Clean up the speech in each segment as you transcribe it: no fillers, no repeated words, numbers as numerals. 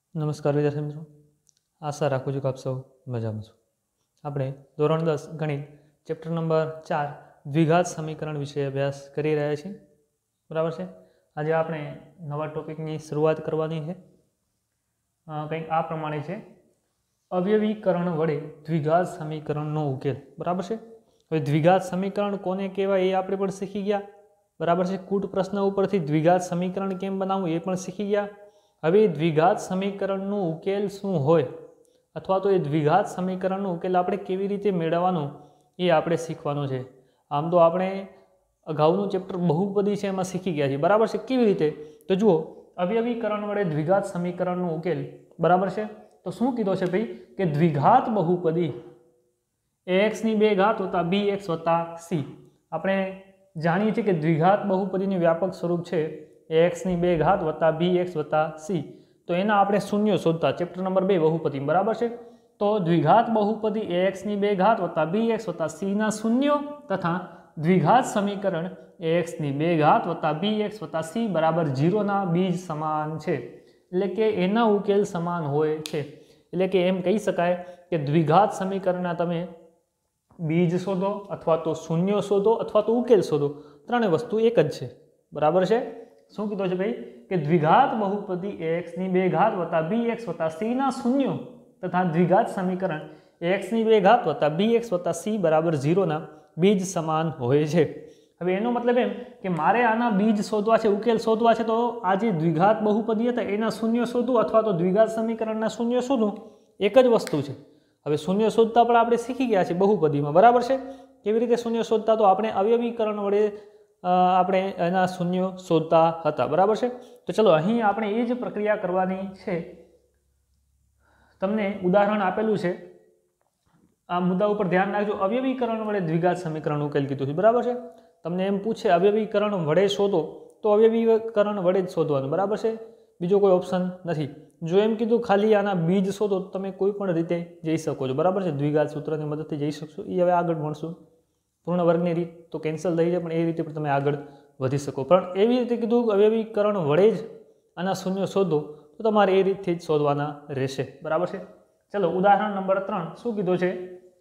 નમસ્કાર વિદ્યાર્થી મિત્રો, આશા રાખું છું કે આપ સૌ મજામાં છો. આપણે ધોરણ 10 ગણિત ચેપ્ટર નંબર 4 દ્વિઘાત સમીકરણ વિશે અભ્યાસ કરી રહ્યા છીએ. બરાબર છે. આજે આપણે નવા ટોપિકની શરૂઆત કરવાની છે. કંઈક આ પ્રમાણે છે: અવયવીકરણ વડે દ્વિઘાત સમીકરણનો ઉકેલ. બરાબર છે. હવે દ્વિઘાત સમીકરણ કોને કહેવાય એ આપણે પણ શીખી ગયા. બરાબર છે. કૂટ પ્રશ્ન ઉપરથી દ્વિઘાત સમીકરણ કેમ બનાવવું એ પણ શીખી ગયા. હવે દ્વિઘાત સમીકરણનો ઉકેલ શું હોય અથવા તો એ દ્વિઘાત સમીકરણનો ઉકેલ આપણે કેવી રીતે મેળવવાનો એ આપણે શીખવાનું છે. આમ તો આપણે અગાઉનું ચેપ્ટર બહુપદી છે એમાં શીખી ગયા છીએ. બરાબર છે. કેવી રીતે? તો જુઓ, અવયવીકરણ વડે દ્વિઘાત સમીકરણનો ઉકેલ. બરાબર છે. તો શું કીધો છે ભાઈ કે દ્વિઘાત બહુપદી ax ની 2 ઘાત વત્તા bx વત્તા c. આપણે જાણીએ છીએ કે દ્વિઘાત બહુપદીનું વ્યાપક સ્વરૂપ છે ax ની 2 ઘાત વત્તા bx વત્તા c. તો એના આપણે શૂન્ય શોધતા, ચેપ્ટર નંબર 2 બહુપદી. બરાબર છે. તો દ્વિઘાત બહુપદી ax ની 2 ઘાત વત્તા bx વત્તા c ના શૂન્યો તથા દ્વિઘાત સમીકરણ ax ની 2 ઘાત વત્તા bx વત્તા c બરાબર 0 ના બીજ સમાન છે. એટલે કે એના ઉકેલ સમાન હોય છે. એટલે કે એમ કહી શકાય કે દ્વિઘાત સમીકરણના તમે બીજ શોધો અથવા તો શૂન્ય શોધો અથવા તો ઉકેલ શોધો, ત્રણેય વસ્તુ એક જ છે. બરાબર છે. શું કીધું છે ભાઈ કે દ્વિઘાત બહુપદી ax ની 2 ઘાત વત્તા bx વત્તા c ના શૂન્યો તથા દ્વિઘાત સમીકરણ ax ની 2 ઘાત વત્તા bx વત્તા c બરાબર 0 ના બીજ સમાન હોય છે. હવે એનો મતલબ એમ કે મારે આના બીજ શોધવા છે, ઉકેલ શોધવા છે, તો આ જે દ્વિઘાત બહુપદી હતા એના શૂન્ય શોધવું અથવા તો દ્વિઘાત સમીકરણના શૂન્ય શોધવું એક જ વસ્તુ છે. હવે શૂન્ય શોધતા પણ આપણે શીખી ગયા છે બહુપદીમાં. બરાબર છે. કેવી રીતે શૂન્ય શોધતા? તો આપણે અવયવીકરણ વડે આપણે એના શૂન્ય શોધતા હતા. બરાબર છે. તો ચલો અહીં આપણે એ જ પ્રક્રિયા કરવાની છે. તમને ઉદાહરણ આપેલું છે, આ મુદ્દા ઉપર ધ્યાન રાખજો. અવયવીકરણ વડે દ્વિઘાત સમીકરણ ઉકેલ કીધું છે. બરાબર છે. તમને એમ પૂછે અવયવીકરણ વડે શોધો તો અવયવીકરણ વડે જ શોધવાનું. બરાબર છે. બીજો કોઈ ઓપ્શન નથી. જો એમ કીધું ખાલી આના બીજ શોધો તો તમે કોઈ પણ રીતે જઈ શકો છો. બરાબર છે. દ્વિઘાત સૂત્રની મદદથી જઈ શકશો. એ હવે આગળ ભણશું. પૂર્ણ વર્ગની રીત તો કેન્સલ થઈ જાય, પણ એ રીતે પણ તમે આગળ વધી શકો. પણ એવી રીતે કીધું અવયવીકરણ વડે જ આના શૂન્ય શોધો તો તમારે એ રીતથી જ શોધવાના રહેશે. બરાબર છે. ચલો ઉદાહરણ નંબર 3 શું કીધું છે?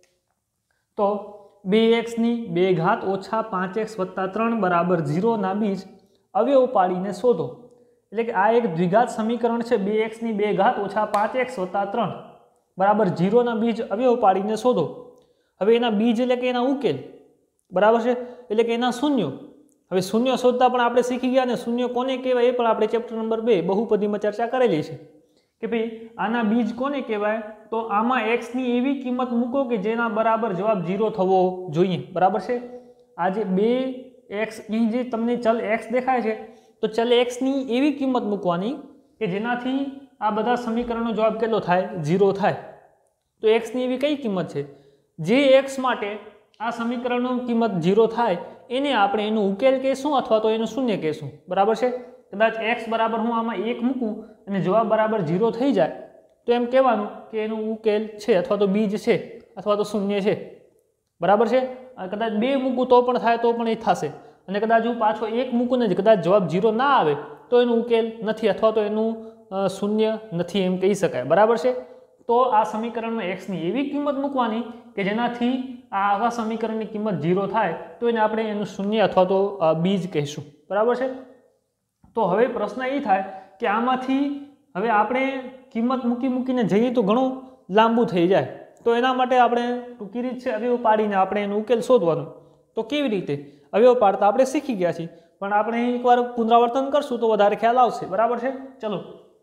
તો 2x ની 2 ઘાત ઓછા 5x વત્તા 3 બરાબર 0 ના બીજ અવયવ પાડીને શોધો. એટલે કે આ એક દ્વિઘાત સમીકરણ છે. 2x ની 2 ઘાત ઓછા 5x વત્તા 3 બરાબર 0 ના બીજ અવયવ પાડીને શોધો. હવે એના બીજ એટલે કે એના ઉકેલ. બરાબર છે. એટલે કે એના શૂન્યો. હવે શૂન્ય શોધતા પણ આપણે શીખી ગયા ને શૂન્ય કોને કહેવાય એ પણ આપણે ચેપ્ટર નંબર 2 બહુપદીમાં ચર્ચા કરેલી છે કે ભાઈ આના બીજ કોને કહેવાય. તો આમાં x ની એવી કિંમત મૂકો કે જેના બરાબર જવાબ 0 થવો જોઈએ. બરાબર છે. આ જે 2x અહીં જે તમને ચલ x દેખાય છે તો ચલ x ની એવી કિંમત મૂકવાની કે જેનાથી આ બધા સમીકરણનો જવાબ કેટલો થાય? 0 થાય. તો x ની એવી કઈ કિંમત છે જે x માટે આ સમીકરણની કિંમત 0 થાય એને આપણે એનો ઉકેલ કહેશું અથવા તો એનું શૂન્ય કહેશું. બરાબર છે. કદાચ x બરાબર હું આમાં 1 મૂકું અને જવાબ બરાબર 0 થઈ જાય તો એમ કહેવાનું કે એનું ઉકેલ છે અથવા તો બીજ છે અથવા તો શૂન્ય છે. બરાબર છે. કદાચ 2 મૂકું તો પણ થાય, તો પણ એ થશે. અને કદાચ હું પાછો 1 મૂકું ને કદાચ જવાબ 0 ના આવે તો એનું ઉકેલ નથી અથવા તો એનું શૂન્ય નથી એમ કહી શકાય. બરાબર છે. તો આ સમીકરણમાં x ની એવી કિંમત મૂકવાની કે જેનાથી આવા સમીકરણની કિંમત 0 થાય તો એને આપણે એનું શૂન્ય અથવા તો બીજ કહીશું. બરાબર છે. તો હવે પ્રશ્ન એ થાય કે આમાંથી હવે આપણે કિંમત મૂકીને જઈએ તો ઘણું લાંબુ થઈ જાય. તો એના માટે આપણે ટૂંકી રીત છે અવયવ પાડીને આપણે એનો ઉકેલ શોધવાનો. તો કેવી રીતે? અવયવ પાડતા આપણે શીખી ગયા છીએ, પણ આપણે એકવાર પુનરાવર્તન કરશું તો વધારે ખ્યાલ આવશે. બરાબર છે. ચલો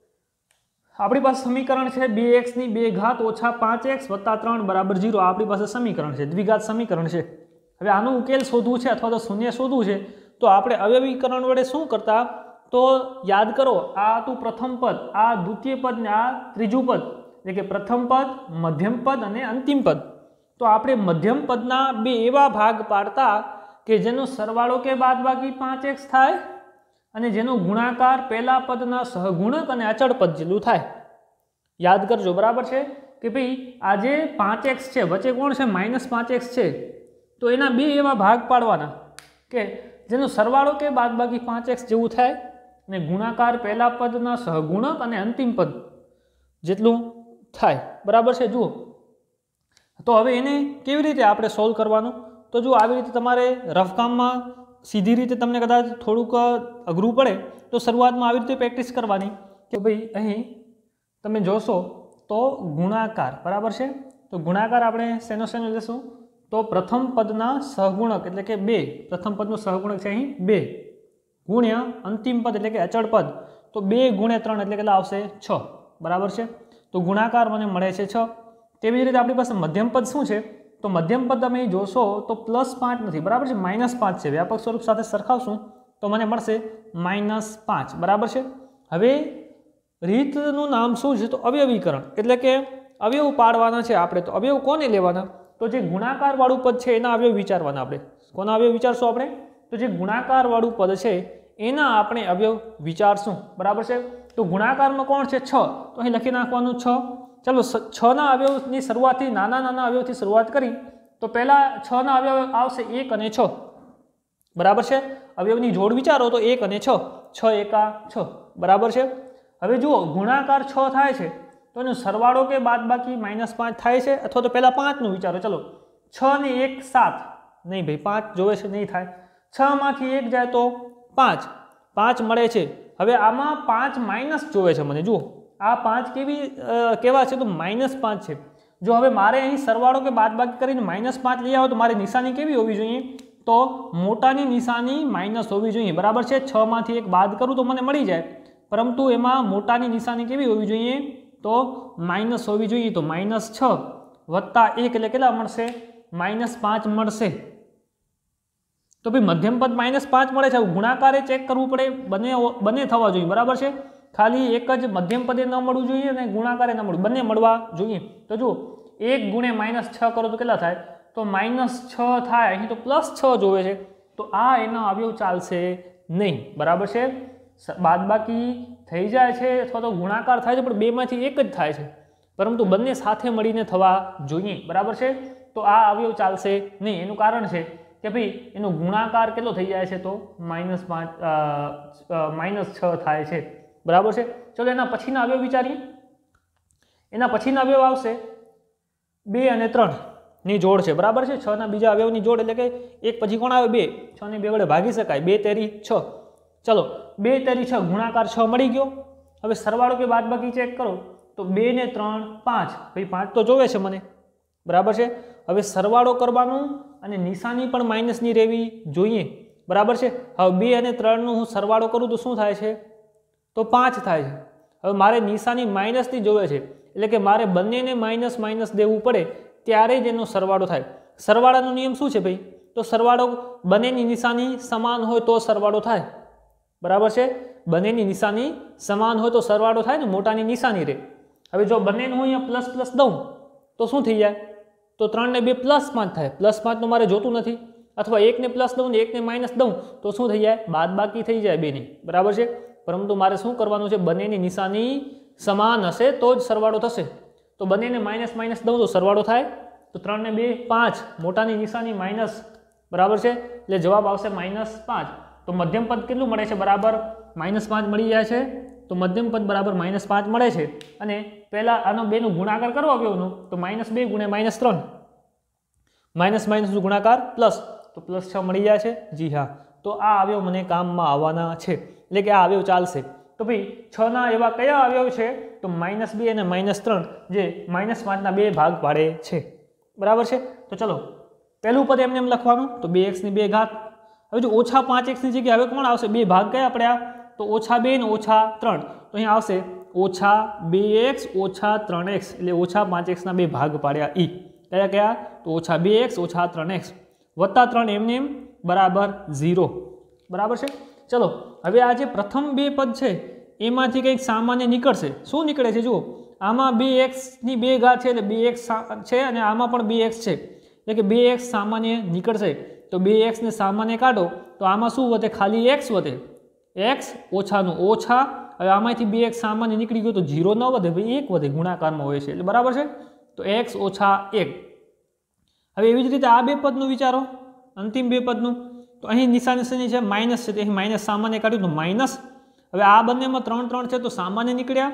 આપણી પાસે સમીકરણ છે 2x ની 2 ઘાત ઓછા 5x વત્તા 3 બરાબર 0. આપણી પાસે સમીકરણ છે, દ્વિઘાત સમીકરણ છે. હવે આનો ઉકેલ શોધવું છે અથવા તો શૂન્ય શોધવું છે તો આપણે અવયવીકરણ વડે શું કરતા? તો યાદ કરો, આ હતું પ્રથમ પદ, આ દ્વિતીય પદ ને આ ત્રીજું પદ. એટલે કે પ્રથમ પદ, મધ્યમ પદ અને અંતિમ પદ. તો આપણે મધ્યમ પદના 2 એવા ભાગ પાડતા કે જેનો સરવાળો કે બાદબાકી 5x થાય અને જેનો ગુણાકાર પહેલા પદના સહગુણક અને અચળ પદ જેટલું થાય. યાદ કરજો. બરાબર છે. કે ભાઈ આ જે 5x છે વચ્ચે કોણ છે? -5x છે. તો એના 2 એવા ભાગ પાડવાના કે જેનો સરવાળો કે બાદબાકી 5x જેવું થાય અને ગુણાકાર પહેલા પદના સહગુણક અને અંતિમ પદ જેટલું થાય, બરાબર છે। જુઓ તો હવે એને કેવી રીતે આપણે સોલ્વ કરવાનું, તો જો આવી રીતે તમારે રફકામમાં સીધી રીતે તમને કદાચ થોડુંક અઘરું પડે તો શરૂઆતમાં આવી રીતે પ્રેક્ટિસ કરવાની કે ભાઈ અહીં તમે જોશો તો ગુણાકાર, બરાબર છે। તો ગુણાકાર આપણે શેનો લેશું, તો પ્રથમ પદના સહગુણક એટલે કે 2, પ્રથમ પદનું સહગુણક છે અહીં 2 ગુણ્યા અંતિમ પદ એટલે કે અચળ પદ, તો 2 ગુણ્યા 3 એટલે કેટલા આવશે 6, બરાબર છે। તો ગુણાકાર મને મળે છે 6। તેવી જ રીતે આપણી પાસે મધ્યમ પદ શું છે, તો મધ્યમ પદ તમે જોશો તો +5 નથી, બરાબર છે, -5 છે। વ્યાપક સ્વરૂપ સાથે સરખાવશું તો મને મળશે -5, બરાબર છે। હવે રીતનું નામ શું છે, તો અવયવીકરણ, એટલે કે અવયવ પાડવાના છે આપણે। તો અવયવ કોને લેવાના, તો જે ગુણાકાર વાળું પદ છે એના અવયવ વિચારવાના આપણે। કોના અવયવ વિચારશું આપણે, તો જે ગુણાકાર વાળું પદ છે એના આપણે અવયવ વિચારશું, બરાબર છે। તો ગુણાકારમાં કોણ છે 6, તો અહીં લખી નાખવાનું 6। ચલો 6ના અવયવની શરૂઆતથી નાના અવયવથી શરૂઆત કરી તો પહેલા 6ના અવયવ આવશે 1 અને 6, બરાબર છે। અવયવની જોડ વિચારો તો 1 અને 6, 6 એકા 6, બરાબર છે। હવે જુઓ ગુણાકાર 6 થાય છે તો એનો સરવાળો કે બાદબાકી -5 થાય છે, અથવા તો પહેલા 5નું વિચારો। ચલો 6 ને 1 7, નહીં ભાઈ 5 જોવે છે, નહીં થાય। 6 માંથી 1 જાય તો 5, 5 મળે છે। હવે આમાં 5 માઇનસ જોવે છે મને, જુઓ આ 5 કેવા છે, તો -5 છે। જો હવે મારે અહીં સરવાળો કે બાદબાકી કરીને -5 લઈ આવો તો મારી નિશાની કેવી હોવી જોઈએ, તો મોટાની નિશાની માઇનસ હોવી જોઈએ, બરાબર છે। 6 માંથી 1 બાદ કરું તો મને મળી જાય, પરંતુ એમાં મોટાની નિશાની કેવી હોવી જોઈએ, તો માઇનસ હોવી જોઈએ। તો -6 વત્તા 1 એટલે કેટલા મળશે, -5 મળશે। તો ભાઈ મધ્યમ પદ -5 મળે છે, ગુણાકારે ચેક કરવું પડે, બંને થવા જોઈએ, બરાબર છે। ખાલી એક જ મધ્યમ પદે ન મળવું જોઈએ અને ગુણાકારે ન મળવું, બંને મળવા જોઈએ। તો જુઓ 1 ગુણ્યા -6 કરો તો કેટલા થાય, તો -6 થાય, અહીં તો +6 જોવે છે, તો આ એના અવયવ ચાલશે નહીં, બરાબર છે। બાદબાકી થઈ જાય છે અથવા તો ગુણાકાર થાય છે પણ બેમાંથી એક જ થાય છે, પરંતુ બંને સાથે મળીને થવા જોઈએ, બરાબર છે। તો આ અવયવ ચાલશે નહીં, એનું કારણ છે કે ભાઈ એનો ગુણાકાર કેટલો થઈ જાય છે, તો -6 થાય છે, બરાબર છે। ચલો એના પછીના અવયવ વિચારીએ। એના પછીના અવયવ આવશે 2 અને 3 ની જોડ છે, બરાબર છે। 6 ના બીજા અવયવની જોડ એટલે કે એક પછી કોણ આવે 2, 6 ને 2 વડે ભાગી શકાય, 2 તેરી 6। ચલો 2 તેરી 6, ગુણાકાર 6 મળી ગયો। હવે સરવાળો કે બાદબાકી ચેક કરો તો 2 ને 3 5, ભાઈ 5 તો જોવે છે મને, બરાબર છે। હવે સરવાળો કરવાનું અને નિશાની પણ માઇનસની રહેવી જોઈએ, બરાબર છે। હવે 2 અને 3નું હું સરવાળો કરું તો શું થાય છે, તો 5 થાય છે। હવે મારે નિશાની માઇનસની જોવે છે, એટલે કે મારે બંનેને માઇનસ દેવું પડે ત્યારે જ એનો સરવાળો થાય। સરવાળાનો નિયમ શું છે ભાઈ, તો સરવાળો બંનેની નિશાની સમાન હોય તો સરવાળો થાય, બરાબર છે। બંનેની નિશાની સમાન હોય તો સરવાળો થાય ને, મોટાની નિશાની રહે। હવે જો બંનેનું હું અહીંયા પ્લસ દઉં તો શું થઈ જાય, તો 3 ને 2 +5 થાય, +5 તો મારે જોતું નથી, અથવા 1 ને પ્લસ દઉં ને 1 ને માઇનસ દઉં તો શું થઈ જાય, બાદબાકી થઈ જાય બેની, બરાબર છે। પરંતુ મારે શું કરવાનું છે, બંનેની નિશાની સમાન હશે તો જ સરવાળો થશે। તો બંનેને માઇનસ દઉં તો સરવાળો થાય, તો 3 ને 2 5, મોટાની નિશાની માઇનસ, બરાબર છે, એટલે જવાબ આવશે -5। તો મધ્યમ પદ કેટલું મળે છે, બરાબર -5 મળી જાય છે। તો મધ્યમ પદ બરાબર -5 મળે છે, અને પહેલા આનો 2નું ગુણાકાર કરો અવયવનું, તો -2 ગુણ્યા -3, માઇનસ ગુણાકાર પ્લસ, તો +6 મળી જાય છે। જી હા, તો આ અવયવ મને કામમાં આવવાના છે, એટલે કે આ અવયવ ચાલશે। તો ભાઈ 6 ના એવા કયા અવયવ છે, તો -2 અને -3 જે -5ના 2 ભાગ પાડે છે, બરાબર છે। તો ચલો પહેલું પદ એમને એમ લખવાનું, તો 2x ની 2 ઘાત। હવે જો -5x ની જગ્યાએ હવે કોણ આવશે, 2 ભાગ કયા પડ્યા, તો -2 ને -3, તો અહીં આવશે -2x - 3x, એટલે -5x ના 2 ભાગ પાડ્યા ઈ કયા, તો -2x - 3x વત્તા 3 એમને એમ બરાબર 0, બરાબર છે। ચલો હવે આ જે પ્રથમ 2 પદ છે એમાંથી કંઈક સામાન્ય નીકળશે, શું નીકળે છે, જુઓ આમાં 2x ની 2 ઘાત છે એટલે 2x છે, અને આમાં પણ 2x છે, એટલે કે 2x સામાન્ય નીકળશે। તો 2x ને સામાન્ય કાઢો તો આમાં શું વધે, ખાલી x વધે, x ઓછાનું ઓછા। હવે આમાંથી 2x સામાન્ય નીકળી ગયો તો 0 ન વધે ભાઈ, 1 વધે, ગુણાકારમાં હોય છે એટલે, બરાબર છે। તો x - 1। હવે એવી જ રીતે આ 2 પદનું વિચારો, અંતિમ 2 પદનું, તો અહીં નિશાની છે માઇનસ છે, તો અહીં માઇનસ સામાન્ય કાઢ્યું તો માઇનસ। હવે આ બંનેમાં 3 છે તો સામાન્ય નીકળ્યા,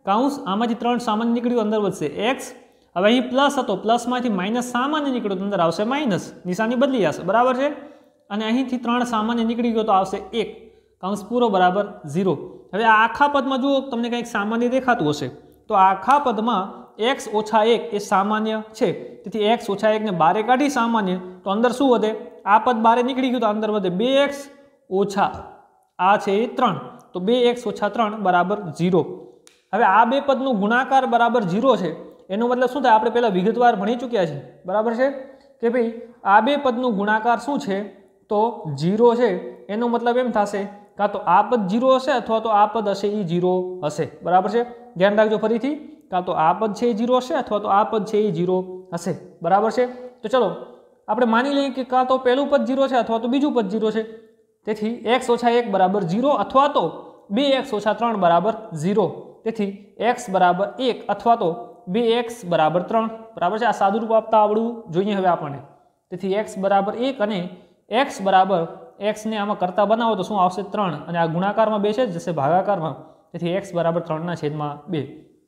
કાઉન્સ આમાંથી 3 સામાન્ય નીકળ્યું અંદર વધશે x, હવે અહીં પ્લસ હતો પ્લસમાંથી માઇનસ સામાન્ય નીકળ્યું તો અંદર આવશે માઇનસ, નિશાની બદલી જશે બરાબર છે, અને અહીંથી 3 સામાન્ય નીકળી ગયો તો આવશે 1, કાઉન્સ પૂરો બરાબર 0। હવે આ આખા પદમાં જુઓ તમને કંઈક સામાન્ય દેખાતું હશે તો આખા પદમાં x ઓછા 1 એ સામાન્ય છે, તેથી x ઓછા 1 ને બારે કાઢી સામાન્ય તો અંદર શું વધે, આ પદ બારે નીકળી ગયું તો અંદર વધે 2x ઓછા આ છે એ 3, તો 2x ઓછા 3 બરાબર 0। હવે આ બે પદનું ગુણાકાર બરાબર 0 છે, એનો મતલબ શું થાય, આપણે પહેલાં વિગતવાર ભણી ચૂક્યા છે બરાબર છે કે ભાઈ આ બે પદનું ગુણાકાર શું છે તો 0 છે, એનો મતલબ એમ થશે કાં તો આ પદ 0 હશે અથવા તો આ પદ હશે એ 0 હશે બરાબર છે, ધ્યાન રાખજો ફરીથી, કાં તો આ પદ છે એ 0 હશે અથવા તો આ પદ છે એ 0 હશે બરાબર છે। તો ચલો આપણે માની લઈએ કે કાં તો પહેલું પદ 0 છે અથવા તો બીજું પદ 0 છે, તેથી x ઓછા 1 બરાબર 0 અથવા તો 2x ઓછા 3 બરાબર 0, તેથી x બરાબર 1 અથવા તો 2x બરાબર 3 બરાબર છે। આ સાદુરૂપ આપતા આવડવું જોઈએ હવે આપણને, તેથી x બરાબર 1 અને x બરાબર x ને આમાં કરતા બનાવો તો શું આવશે 3, અને આ ગુણાકારમાં 2 છે જશે ભાગાકારમાં, તેથી x બરાબર 3/2।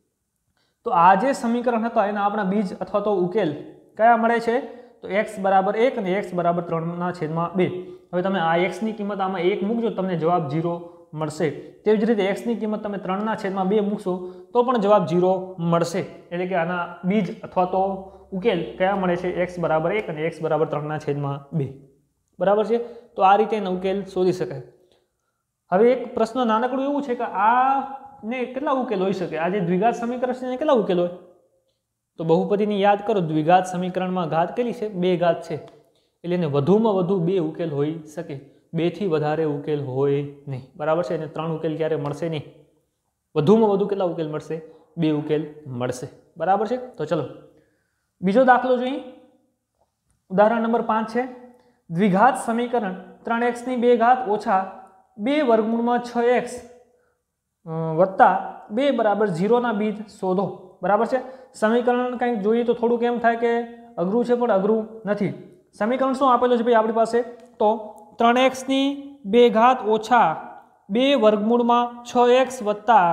તો આ જે સમીકરણ હતા એના આપણા બીજ અથવા તો ઉકેલ કયા મળે છે તો x બરાબર 1 અને x બરાબર 3/2। હવે તમે આ x ની કિંમત આમાં 1 મૂકજો તમને જવાબ 0 મળશે, તેવી જ રીતે x ની કિંમત તમે 3/2 મૂકશો તો પણ જવાબ 0 મળશે, એટલે કે આના બીજ અથવા તો ઉકેલ કયા મળે છે x બરાબર 1 અને x બરાબર 3/2 બરાબર છે। તો આ રીતે એનો ઉકેલ શોધી શકાય। હવે એક પ્રશ્ન નાનકડું એવું છે કે આ ને કેટલા ઉકેલ હોઈ શકે, આ જે દ્વિઘાત સમીકરણ છે એને કેટલા ઉકેલ હોય, તો બહુપદીની યાદ કરો, દ્વિઘાત સમીકરણમાં ઘાત કેટલી છે 2 ઘાત છે, એટલે એને વધુમાં વધુ 2 ઉકેલ હોઈ શકે, 2 થી વધારે ઉકેલ હોય નહીં બરાબર છે, એને 3 ઉકેલ ક્યારે મળશે નહીં, વધુમાં વધુ કેટલા ઉકેલ મળશે 2 ઉકેલ મળશે બરાબર છે। તો ચલો બીજો દાખલો જોઈએ, ઉદાહરણ નંબર 5 છે, દ્વિઘાત સમીકરણ 3x ની 2 ઘાત ઓછા 2 વર્ગમૂળમાં 6x વત્તા 2 બરાબર 0 ના બીજ શોધો બરાબર છે। સમીકરણ કંઈક જોઈએ તો થોડુંક એમ થાય કે અઘરું છે પણ અઘરું નથી। સમીકરણ શું આપેલું છે ભાઈ આપણી પાસે, તો 3x ની 2 ઘાત ઓછા 2 વર્ગમૂળમાં 6x વત્તા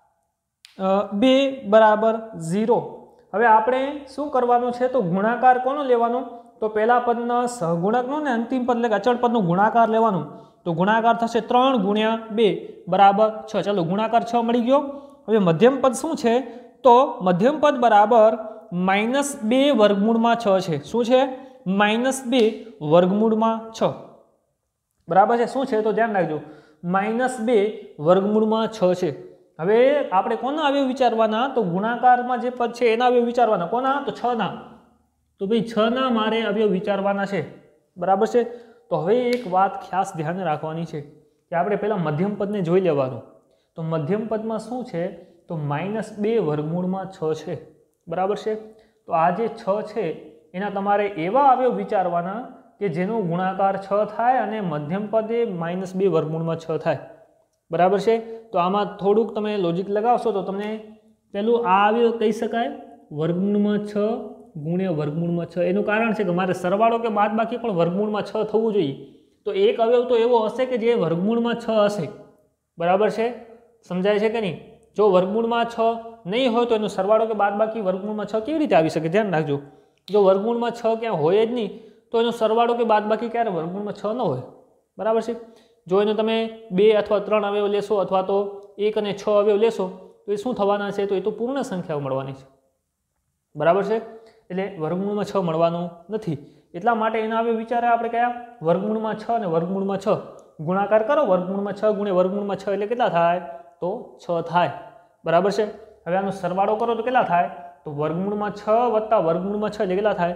2 બરાબર 0। હવે આપણે શું કરવાનું છે તો ગુણાકાર કોનો લેવાનો, તો પહેલા પદના સહગુણકનો ને અંતિમ પદ એટલે કે અચળ પદનો ગુણાકાર લેવાનું, તો ગુણાકાર થશે 3 ગુણ્યા 2 બરાબર 6। ચાલો ગુણાકાર 6 મળી ગયો। હવે મધ્યમ પદ શું છે તો મધ્યમ પદ બરાબર -2 વર્ગમૂળમાં 6 છે, શું છે -2 વર્ગમૂળમાં 6 બરાબર છે, શું છે તો ધ્યાન રાખજો -2 વર્ગમૂળમાં 6 છે। હવે આપણે કોના અવયવ વિચારવાના, તો ગુણાકારમાં જે પદ છે એના અવયવ વિચારવાના, કોના તો 6 ના, તો ભાઈ 6 ના મારે અવયવ વિચારવાના છે બરાબર છે। તો હવે એક વાત ખાસ ધ્યાન રાખવાની છે કે આપણે પહેલાં મધ્યમ પદને જોઈ લેવાનું, તો મધ્યમ પદમાં શું છે તો -2 વર્ગમૂળમાં 6 છે બરાબર છે। તો આ જે 6 છે એના તમારે એવા અવયવ વિચારવાના કે જેનો ગુણાકાર 6 થાય અને મધ્યમ પદ એ -2 વર્ગમૂળમાં 6 થાય બરાબર છે। તો આમાં થોડુંક તમે લોજિક લગાવશો તો તમને પેલું આ અવયવ કહી શકાય વર્ગમૂળમાં 6 ગુણ્યા વર્ગમૂળમાં 6, એનું કારણ છે કે મારે સરવાળો કે બાદબાકી પણ વર્ગમૂળમાં 6 થવું જોઈએ, તો એક અવયવ તો એવો હશે કે જે વર્ગમૂળમાં 6 હશે બરાબર છે, સમજાય છે કે નહીં। જો વર્ગમૂળમાં 6 નહીં હોય તો એનો સરવાળો કે બાદબાકી વર્ગમૂળમાં 6 કેવી રીતે આવી શકે, ધ્યાન રાખજો, જો વર્ગમૂળમાં 6 ક્યાં હોય જ નહીં તો એનો સરવાળો કે બાદબાકી ક્યારે વર્ગમૂળમાં 6 ન હોય બરાબર છે। જો એનો તમે 2 અથવા 3 અવયવ લેશો અથવા તો 1 અને 6 અવયવ લેશો તો એ શું થવાના છે, તો એ તો પૂર્ણ સંખ્યાઓ મળવાની છે બરાબર છે, એટલે વર્ગમૂળમાં 6 મળવાનું નથી, એટલા માટે એના અવયવ વિચારે આપણે કયા વર્ગમૂળમાં 6 અને વર્ગમૂળમાં 6 ગુણાકાર કરો, વર્ગમૂળમાં 6 ગુણ્યા વર્ગમૂળમાં 6 એટલે કેટલા થાય તો 6 થાય બરાબર છે। હવે આનો સરવાળો કરો તો કેટલા થાય, તો વર્ગમૂળમાં 6 વત્તા વર્ગમૂળમાં 6 એટલે કેટલા થાય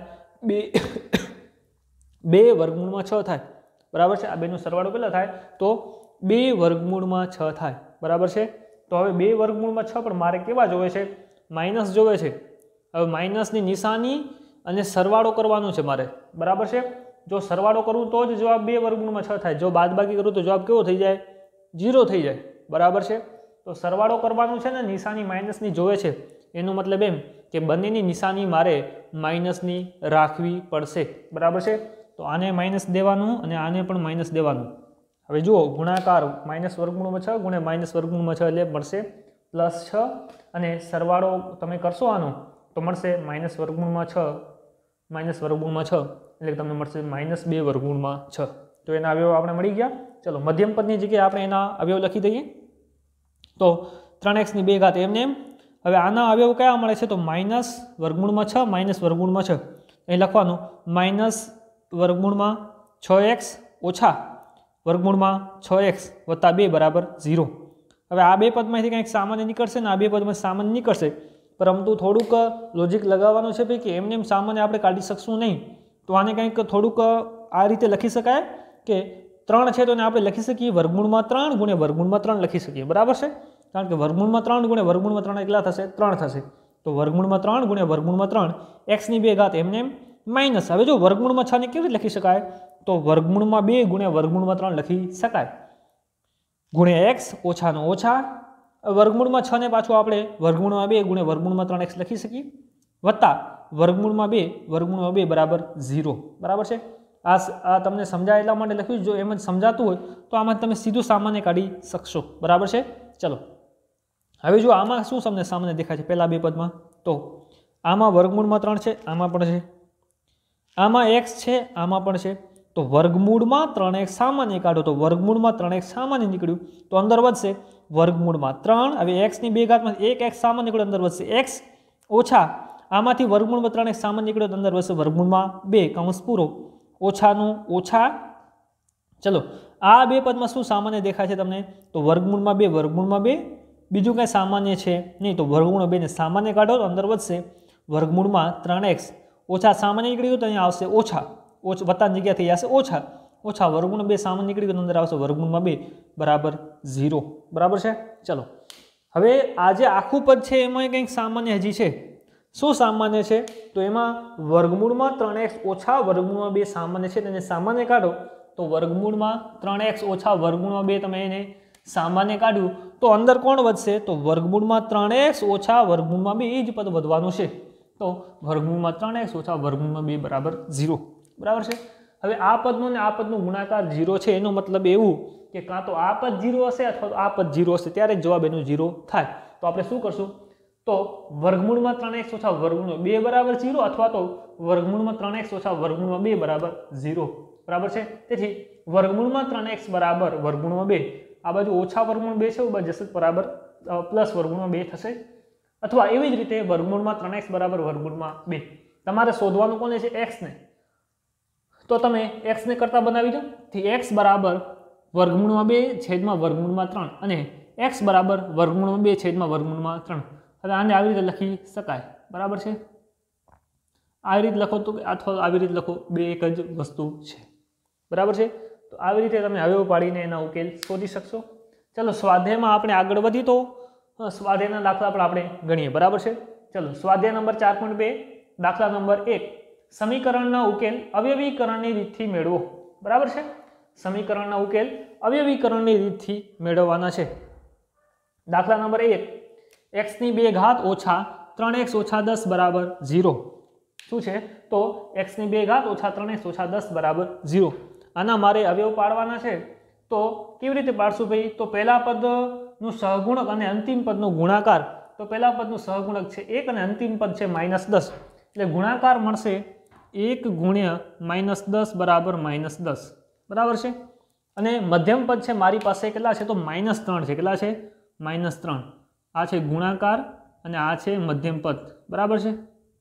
2 વર્ગમૂળમાં 6 થાય બરાબર છે। આ બેનો સરવાળો કેટલા થાય તો 2 વર્ગમૂળમાં 6 થાય બરાબર છે। તો હવે 2 વર્ગમૂળમાં 6 પણ મારે કેવા જોવે છે, માઇનસ જોવે છે। હવે માઇનસની નિશાની અને સરવાળો કરવાનો છે મારે બરાબર છે, જો સરવાળો કરું તો જ જવાબ 2 વર્ગમૂળમાં 6 થાય, જો બાદબાકી કરું તો જવાબ કેવો થઈ જાય 0 થઈ જાય બરાબર છે। તો સરવાળો કરવાનું છે ને નિશાની માઇનસની જોવે છે, એનો મતલબ એમ કે બંનેની નિશાની મારે માઇનસની રાખવી પડશે બરાબર છે। તો આને માઇનસ દેવાનું અને આને પણ માઇનસ દેવાનું। હવે જુઓ ગુણાકાર -વર્ગમૂળમાં 6 ગુણ્યા -વર્ગમૂળમાં 6 એટલે મળશે +6 અને સરવાળો તમે કરશો આનો તો મળશે માઇનસ વર્ગમૂળમાં 6 માઇનસ વર્ગમૂળમાં 6 એટલે તમને મળશે -2 વર્ગમૂળમાં 6. તો એના અવયવ આપણે મળી ગયા. ચલો મધ્યમ પદની જગ્યાએ આપણે એના અવયવ લખી દઈએ. તો 3x ની 2 ઘાત એમને એમ. હવે આના અવયવ કયા મળે છે તો માઇનસ વર્ગમૂળમાં 6 માઇનસ વર્ગમૂળમાં 6. અહીં લખવાનું માઇનસ વર્ગમૂળમાં 6x ઓછા વર્ગમૂળમાં 6x વત્તા 2 બરાબર 0. હવે આ બે પદમાંથી કંઈક સામાન્ય નીકળશે ને આ બે પદમાં સામાન્ય નીકળશે, પરંતુ થોડુંક લોજિક લગાવવાનું છે કે એમને એમ સામાન્ય આપણે કાઢી શકશું નહીં. તો આને કંઈક થોડુંક આ રીતે લખી શકાય કે 3 છે તો એને આપણે લખી શકીએ વર્ગમૂળમાં 3 ગુણ્યા વર્ગમૂળમાં 3 લખી શકીએ, બરાબર છે. કારણ કે વર્ગમૂળમાં 3 ગુણ્યા વર્ગમૂળમાં 3 એટલા થશે 3 થશે. તો વર્ગમૂળમાં 3 ગુણ્યા વર્ગમૂળમાં 3 x ની 2 ઘાત એમને એમ માઇનસ. હવે જો વર્ગમૂળમાં 6 ને કેવી રીતે લખી શકાય તો વર્ગમૂળમાં 2 ગુણ્યા વર્ગમૂળમાં 3 લખી શકાય, ગુણ્યા x ઓછાનો ઓછા વર્ગમૂળમાં 6 ને પાછું આપણે વર્ગમૂળમાં 2 ગુણ્યા વર્ગમૂળમાં 3x લખી શકીએ વત્તા વર્ગમૂળમાં 2 બરાબર 0, બરાબર છે. આ તમને સમજાય એટલા માટે લખ્યું. જો એમ જ સમજાતું હોય તો આમાં તમે સીધું સામાન્ય કાઢી શકશો, બરાબર છે. ચલો હવે જો આમાં શું તમને સામાન્ય દેખાય છે પહેલા બે પદમાં, તો આમાં વર્ગમૂળમાં 3 છે, આમાં પણ છે, આમાં x છે, આમાં પણ છે. તો વર્ગમૂળમાં 3x સામાન્ય કાઢો તો વર્ગમૂળમાં 3x સામાન્ય નીકળ્યું તો અંદર વધશે વર્ગમૂળમાં 3. હવે x ની 2 ઘાતમાં 1x સામાન્ય નીકળ્યો અંદર વધશે x ઓછા આમાંથી વર્ગમૂળમાં 3x સામાન્ય નીકળ્યો તો અંદર વધશે વર્ગમૂળમાં 2 કૌંસ પૂરો ઓછાનું ઓછા. ચલો આ બે પદમાં શું સામાન્ય દેખાય છે તમને તો વર્ગમૂળમાં 2 બીજું કાંઈ સામાન્ય છે નહીં. તો વર્ગમૂળ 2 ને સામાન્ય કાઢો તો અંદર વધશે વર્ગમૂળમાં 3x ઓછા સામાન્ય નીકળ્યું તો અહીંયા આવશે ઓછા વત્તાની જગ્યા થઈ જશે ઓછા વર્ગમૂળ 2 સામાન્ય નીકળી ગયું તો અંદર આવશે વર્ગમૂળમાં 2 બરાબર 0, બરાબર છે. ચલો હવે આ જે આખું પદ છે એમાં કંઈક સામાન્ય હજી છે. શું સામાન્ય છે તો એમાં વર્ગમૂળમાં 3x ઓછા વર્ગમૂળમાં 2 સામાન્ય છે, તેને સામાન્ય કાઢો તો વર્ગમૂળમાં 3x ઓછા વર્ગમૂળમાં 2 તમે એને સામાન્ય કાઢ્યું તો અંદર કોણ વધશે તો વર્ગમૂળમાં 3x ઓછા વર્ગમૂળમાં 2 એ જ પદ વધવાનું છે. તો વર્ગમૂળમાં 3x ઓછા વર્ગમૂળમાં 2 બરાબર 0, બરાબર છે. હવે આ પદનો ને આ પદનો ગુણાકાર 0 છે, એનો મતલબ એવું કે કાં તો આ પદ 0 હશે અથવા તો આ પદ 0 હશે, ત્યારે જ જવાબ એનો 0 થાય. તો આપણે શું કરશું તો વર્ગમૂળમાં 3x ઓછા વર્ગમૂળમાં 2 બરાબર 0 અથવા તો વર્ગમૂળમાં 3x ઓછા વર્ગમૂળમાં 2 બરાબર 0, બરાબર છે. તેથી વર્ગમૂળમાં 3x બરાબર વર્ગમૂળમાં 2, આ બાજુ ઓછા વર્ગમૂળ 2 છે, આ બાજુ જશે બરાબર પ્લસ વર્ગમૂળમાં 2 થશે. અથવા એવી જ રીતે વર્ગમૂળમાં 3x બરાબર વર્ગમૂળમાં 2 તમારે શોધવાનું કોને છે x ને, તો તમે x ને કરતા બનાવી દો. થી x બરાબર વર્ગમૂળમાં 2 છેદમાં વર્ગમૂળમાં 3 અને x બરાબર વર્ગમૂળમાં 2 છેદમાં વર્ગમૂળમાં 3. હવે આને આવી રીતે લખી શકાય, બરાબર છે. આવી રીતે લખો તો અથવા આવી રીતે લખો, બે એક જ વસ્તુ છે, બરાબર છે. તો આવી રીતે તમે અવયવ પાડીને એના ઉકેલ શોધી શકશો. ચલો સ્વાધ્યાયમાં આપણે આગળ વધી તો સ્વાધ્યાયના દાખલા પણ આપણે ગણીએ, બરાબર છે. ચલો સ્વાધ્યાય નંબર 4.2 દાખલા નંબર 1 સમીકરણના ઉકેલ અવયવીકરણની રીતથી મેળવો, બરાબર છે. સમીકરણના ઉકેલ અવયવીકરણની રીતથી મેળવવાના છે. દાખલા નંબર 1 x ની 2 ઘાત ઓછા 3x ઓછા 10 બરાબર 0. શું છે તો x ની 2 ઘાત ઓછા 3x ઓછા 10 બરાબર 0. આના મારે અવયવ પાડવાના છે. તો કેવી રીતે પાડશું ભાઈ, તો પહેલા પદનું સહગુણક અને અંતિમ પદનો ગુણાકાર. તો પહેલા પદનું સહગુણક છે 1 અને અંતિમ પદ છે -10, એટલે ગુણાકાર મળશે 1 ગુણ્યા -10 બરાબર -10, બરાબર છે. અને મધ્યમ પદ છે મારી પાસે કેટલા છે તો -3 છે. કેટલા છે -3. આ છે ગુણાકાર અને આ છે મધ્યમ પદ, બરાબર છે.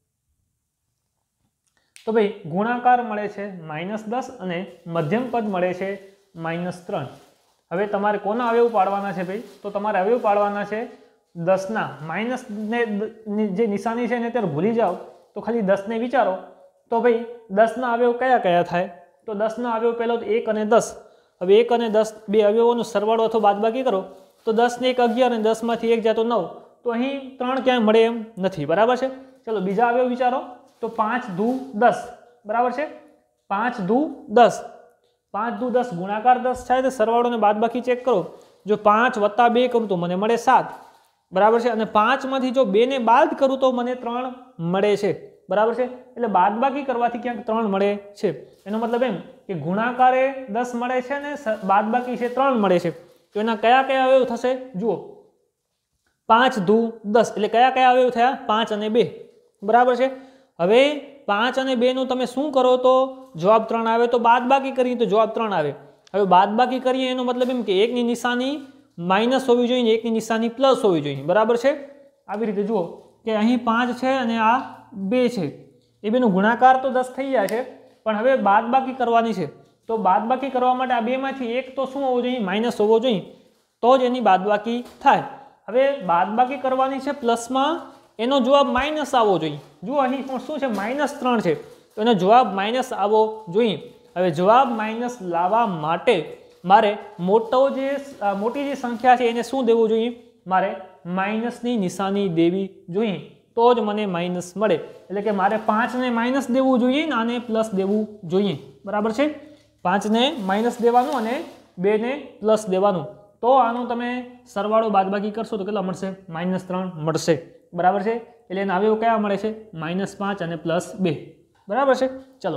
તો ભાઈ ગુણાકાર મળે છે -10 અને મધ્યમ પદ મળે છે -3. હવે તમારે કોના અવયવ પાડવાના છે ભાઈ, તો તમારે અવયવ પાડવાના છે 10ના. માઇનસ ને જે નિશાની છે એને અત્યારે ભૂલી જાઓ, તો ખાલી 10 ને વિચારો. તો ભાઈ 10ના અવયવ કયા કયા થાય, તો 10ના અવયવ પહેલો તો 1 અને 10. હવે 1 અને 10 બે અવયવોનો સરવાળો અથવા બાદબાકી કરો તો 10 ને 1 11 અને 10 માંથી 1 જાય તો 9. તો અહીં 3 ક્યાંય મળે એમ નથી, બરાબર છે. ચલો બીજા અવયવ વિચારો, તો 5 દુ 10, બરાબર છે. 5 દુ 10, 5 દુ 10 ગુણાકાર 10 થાય તો સરવાળો ને બાદબાકી ચેક કરો. જો 5 વત્તા 2 કરું તો મને મળે 7, બરાબર છે. અને 5 માંથી જો 2 ને બાદ કરું તો મને 3 મળે છે, બરાબર છે. એટલે બાદબાકી કરવાથી ક્યાંક 3 મળે છે. એનો મતલબ એમ કે ગુણાકારે 10 મળે છે અને બાદબાકી છે 3 મળે છે. તો એના કયા કયા અવયવ થશે જુઓ, 5 દુ 10 એટલે કયા કયા અવયવ થયા 5 અને 2 બરાબર છે। હવે 5 અને 2 નું તમે શું કરો તો જવાબ 3 આવે, તો બાદબાકી કરીએ તો જવાબ 3 આવે। હવે બાદબાકી કરીએ એનો મતલબ એમ કે એકની નિશાની માઇનસ હોવી જોઈએ, એકની નિશાની પ્લસ હોવી જોઈએ બરાબર છે। આવી રીતે જુઓ કે અહીં 5 છે અને આ 2 છે, એ બેનો ગુણાકાર તો 10 થઈ જાય છે, પણ હવે બાદબાકી કરવાની છે, તો બાદબાકી કરવા માટે આ બેમાંથી એક તો શું હોવો જોઈએ માઇનસ હોવો જોઈએ, તો જ એની બાદબાકી થાય। હવે બાદબાકી કરવાની છે પ્લસમાં, એનો જવાબ માઇનસ આવવો જોઈએ। જુઓ અહીં પણ શું છે -3 છે, તો એનો જવાબ માઇનસ આવવો જોઈએ। હવે જવાબ માઇનસ લાવવા માટે મારે મોટી જે સંખ્યા છે એને શું દેવું જોઈએ, મારે માઇનસની નિશાની દેવી જોઈએ, તો જ મને માઇનસ મળે। એટલે કે મારે 5 ને માઇનસ દેવું જોઈએ ને આને પ્લસ દેવું જોઈએ બરાબર છે। 5 ને માઇનસ દેવાનું અને 2 ને પ્લસ દેવાનું, તો આનું તમે સરવાળો બાદબાકી કરશો તો કેટલા મળશે -3 મળશે બરાબર છે। એટલે એના અવયવ કયા મળે છે -5 અને +2 બરાબર છે। ચલો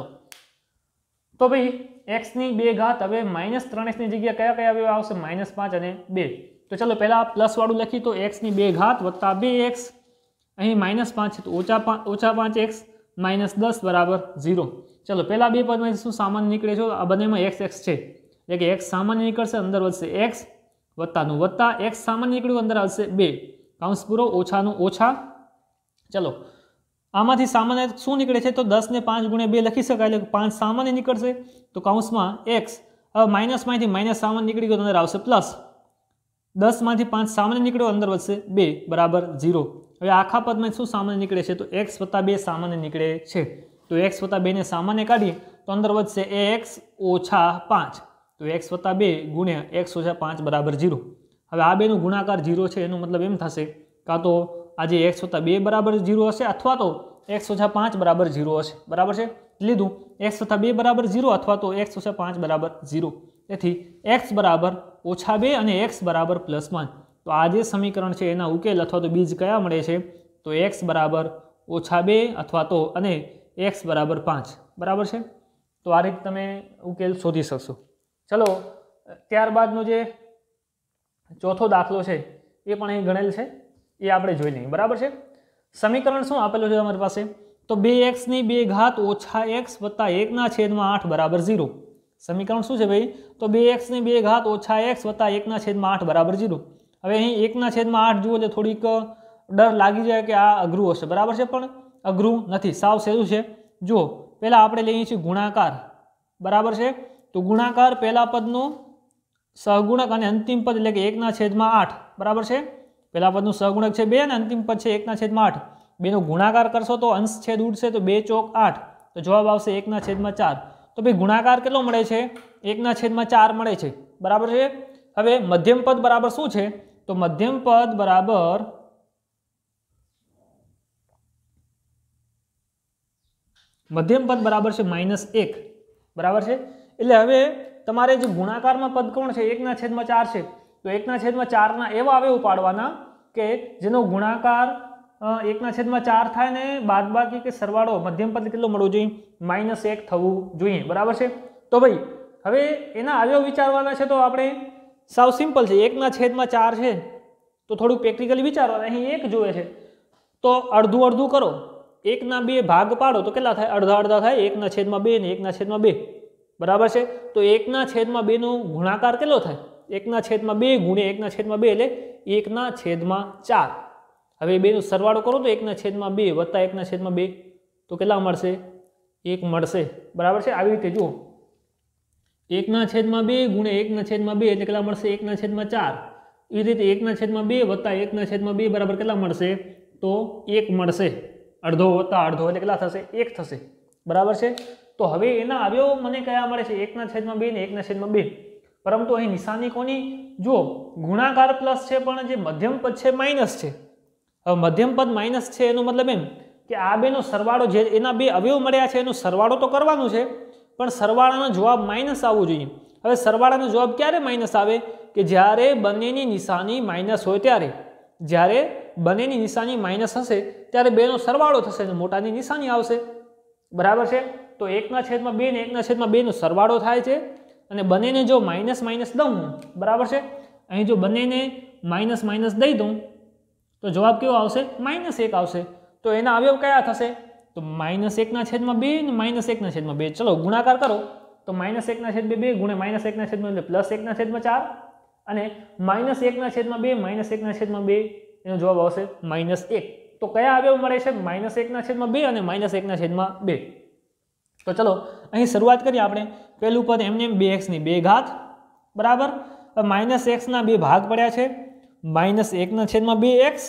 તો ભાઈ x ની 2 ઘાત હવે -3x ની જગ્યાએ કયા કયા અવયવ આવશે -5 અને 2। તો ચલો પહેલા પ્લસ વાળું લખી તો x ની 2 ઘાત વત્તા 2x, અહીં -5 છે તો -5x -10 બરાબર 0। ચલો પહેલા બે પદમાં શું સામાન્ય નીકળે છે, આ બંનેમાં x છે એટલે કે x સામાન્ય નીકળશે, અંદર વધશે x વત્તાનું વત્તા, x સામાન્ય નીકળ્યું અંદર આવશે 2 કૌંસ પૂરો ઓછાનું ઓછા। ચલો આમાંથી સામાન્ય શું નીકળે છે તો 10 ને 5 ગુણ્યા 2 લખી શકાય, એટલે 5 સામાન્ય નીકળશે તો કૌંસમાં x, હવે માઇનસમાંથી માઇનસ સામાન્ય નીકળી ગયો અંદર આવશે પ્લસ, 10માંથી 5 સામાન્ય નીકળ્યો અંદર વધશે 2 બરાબર 0। હવે આખા પદમાં શું સામાન્ય નીકળે છે તો x વત્તા 2 સામાન્ય નીકળે છે, તો x વત્તા 2 ને સામાન્ય કાઢીએ તો અંદર વધશે x ઓછા 5, તો x વત્તા 2 ગુણ્યા x ઓછા 5 બરાબર 0। હવે આ બેનો ગુણાકાર 0 છે, એનો મતલબ એમ થશે કાં તો આજે x વત્તા 2 બરાબર 0 હશે અથવા તો x ઓછા 5 બરાબર 0 હશે બરાબર છે। લીધું x વત્તા 2 બરાબર 0 અથવા તો x ઓછા 5 બરાબર 0, તેથી x બરાબર ઓછા 2 અને x બરાબર +1। તો આ જે સમીકરણ છે એના ઉકેલ અથવા તો બીજ કયા મળે છે તો x બરાબર ઓછા 2 અથવા તો અને x બરાબર 5 બરાબર છે। તો આ રીતે તમે ઉકેલ શોધી શકશો। ચલો ત્યારબાદનો જે ચોથો દાખલો છે એ પણ અહીં ગણેલ છે, એ આપણે જોઈ લઈએ બરાબર છે। સમીકરણ શું આપેલું છે તમારી પાસે તો 2x ની 2 ઘાત ઓછા x વત્તા 1/8 બરાબર 0। સમીકરણ શું છે ભાઈ તો 2x ની 2 ઘાત ઓછા x વત્તા 1/8 બરાબર 0। હવે અહીં 1/8 જુઓ એટલે થોડીક ડર લાગી જાય કે આ અઘરું હશે બરાબર છે, પણ અઘરું નથી, સાવ સહેલું છે। જુઓ પહેલા આપણે લઈએ છીએ ગુણાકાર બરાબર છે, તો ગુણાકાર પહેલા પદનો સહગુણક અને અંતિમ પદ એટલે કે 1/8 બરાબર છે। પહેલા પદનું સહગુણક છે 2 અને અંતિમ પદ છે 1/8, બેનો ગુણાકાર કરશો તો અંશ છેદ ઉડશે તો 2 ચોક 8, તો જવાબ આવશે 1/4। તો ભાઈ ગુણાકાર કેટલો મળે છે 1/4 મળે છે બરાબર છે। હવે મધ્યમ પદ બરાબર શું છે તો મધ્યમ પદ બરાબર છે -1 બરાબર છે। એટલે હવે તમારે જે ગુણાકારમાં પદ કોણ છે 1/4 છે, તો 1/4 ના એવા અવયવ પાડવાના કે જેનો ગુણાકાર 1/4 થાય ને બાદબાકી કે સરવાળો મધ્યમ પદ કેટલો મળવો જોઈએ -1 થવું જોઈએ બરાબર છે। તો ભાઈ હવે એના અવયવ વિચારવાના છે, તો આપણે સાવ સિમ્પલ છે, 1/4 છે તો થોડુંક પ્રેક્ટિકલી વિચારવાનું, અહીં 1 જોવે છે તો અડધું અડધું કરો, 1ના 2 ભાગ પાડો તો કેટલા થાય અડધા અડધા થાય, 1/2 ને 1/2 બરાબર છે। તો 1/2 નો ગુણાકાર કેટલો થાય 1/2 ગુણ્યા 1/2 એટલે 1/4। હવે બેનો સરવાળો કરો તો 1/2 વત્તા 1/2 તો કેટલા મળશે 1 મળશે બરાબર છે। આવી રીતે જુઓ 1/2 ગુણ્યા 1/2 એટલે કેટલા મળશે 1/4, એ રીતે 1/2 વત્તા 1/2 બરાબર કેટલા મળશે તો 1 મળશે, અડધો વત્તા અડધો એટલે કેટલા થશે 1 થશે બરાબર છે। તો હવે એના અવયવ મને કયા મળે છે 1/2 ને 1/2, પરંતુ અહીં નિશાની કોની જુઓ ગુણાકાર પ્લસ છે પણ જે મધ્યમ પદ છે માઇનસ છે। હવે મધ્યમ પદ માઇનસ છે એનો મતલબ એમ કે આ બેનો સરવાળો જે એના બે અવયવ મળ્યા છે એનો સરવાળો તો કરવાનું છે, પણ સરવાળાનો જવાબ માઇનસ આવવો જોઈએ। હવે સરવાળાનો જવાબ ક્યારે માઇનસ આવે કે જ્યારે બંનેની નિશાની માઇનસ હોય ત્યારે, જ્યારે બંનેની નિશાની માઇનસ હશે ત્યારે બેનો સરવાળો થશે અને મોટાની નિશાની આવશે બરાબર છે। તો 1/2 ને 1/2 નો સરવાળો થાય છે અને બંનેને જો માઇનસ માઇનસ દઉં બરાબર છે, અહીં જો બંનેને માઇનસ માઇનસ દઈ દઉં તો જવાબ કેવો આવશે? -1 આવશે. તો એના અવયવ કયા થશે? તો -1/2 અને -1/2. ચલો ગુણાકાર કરો તો -1/2 ગુણ્યા -1/2 એટલે +1/4 અને -1/2 -1/2 એનો જવાબ આવશે -1. તો કયા અવયવ મળે છે? -1/2 અને -1/2. તો ચલો અહીં શરૂઆત કરીએ આપણે. પહેલું પદ એમને 2x ની 2 ઘાત બરાબર. -x ના 2 ભાગ પડ્યા છે. -1/2x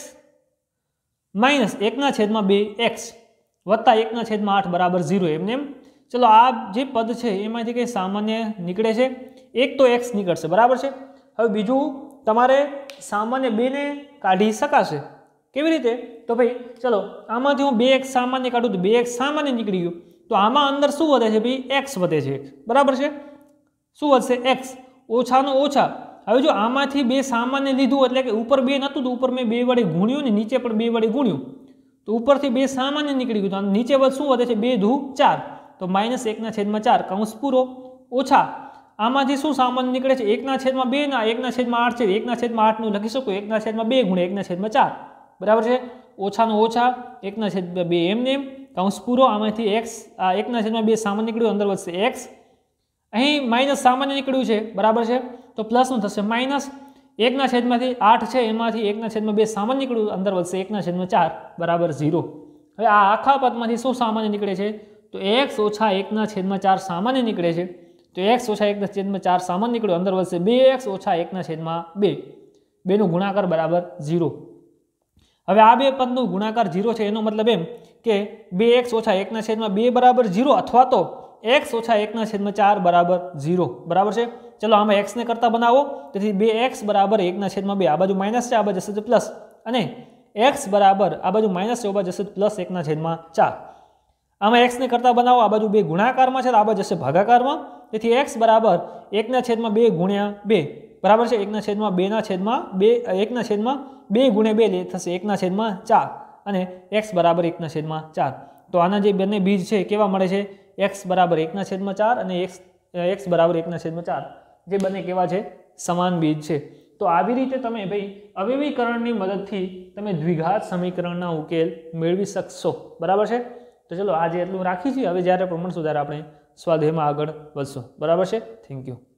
-1/2x વત્તા 1/8 બરાબર 0 એમને એમ. ચલો આ જે પદ છે એમાંથી કંઈ સામાન્ય નીકળે છે? એક તો x નીકળશે બરાબર છે. હવે બીજું તમારે સામાન્ય 2 ને કાઢી શકાશે. કેવી રીતે? તો ભાઈ ચલો આમાંથી હું 2x સામાન્ય કાઢું તો 2x સામાન્ય નીકળી ગયું. તો આમાં અંદર શું વધે છે ભાઈ? x વધે છે બરાબર છે. શું વધશે? x. ઓછાનો ઓછા. હવે જો આમાંથી 2 સામાન્ય લીધું એટલે કે ઉપર 2 નહોતું તો ઉપર મેં 2 વડે ગુણ્યું ને નીચે પણ 2 વડે ગુણ્યું તો ઉપરથી 2 સામાન્ય નીકળી ગયું. તો નીચે શું વધે છે? 2 × 4 તો -1/4 કૌંસ પૂરો ઓછા આમાંથી શું સામાન્ય નીકળે છે? 1/2 ના 1/8 છે. 1/8 નું લખી શકો 1/2 ગુણ્યા 1/4 બરાબર છે. ઓછાનો ઓછા 1/2 એમને એમ કૌંસ પૂરો. આમાંથી x 1/2 સામાન્ય નીકળ્યું અંદર વધશે x. અહીં માઇનસ સામાન્ય નીકળ્યું છે બરાબર છે તો પ્લસનું થશે માઇનસ. 1/8 છે એમાંથી 1/2 સામાન્ય નીકળ્યું અંદર વધશે 1/4 બરાબર 0. હવે આ આખા પદમાંથી શું સામાન્ય નીકળે છે? તો x ઓછા 1/4 સામાન્ય નીકળે છે. તો x ઓછા 1/4 સામાન્ય નીકળ્યું અંદર વધશે 2x ઓછા 1/2. 2 નો ગુણાકાર બરાબર 0. હવે આ બે પદનું ગુણાકાર 0 છે એનો મતલબ એમ કે 2x ઓછા 1/2 બરાબર 0 અથવા તો x ઓછા 1/4 બરાબર 0 બરાબર છે. ચલો આમાં x ને કરતા બનાવો. તેથી 2x બરાબર 1/2 આ બાજુ માઇનસ છે આ બાજુ જશે પ્લસ અને x બરાબર આ બાજુ માઇનસ છે આ બાજુ જશે પ્લસ 1/4. આમાં x ને કરતા બનાવો આ બાજુ 2 ગુણાકારમાં છે આ બાજુ જશે ભાગાકારમાં. તેથી x બરાબર 1/2 ગુણ્યા 2 બરાબર છે 1/2 ગુણ્યા 2 થશે 1/4 અને x બરાબર 1/4. તો આના જે બંને બીજ છે કેવા મળે છે? x બરાબર 1/4 અને x બરાબર 1/4 જે બંને કેવા છે? સમાન બીજ છે. તો આવી રીતે તમે ભાઈ અવયવીકરણની મદદથી તમે દ્વિઘાત સમીકરણના ઉકેલ મેળવી શકશો બરાબર છે. તો ચલો આજે એટલું રાખી છીએ. હવે જ્યારે પણ મળશું ત્યારે આપણે સ્વાધ્યાયમાં આગળ વધશું બરાબર છે. Thank you.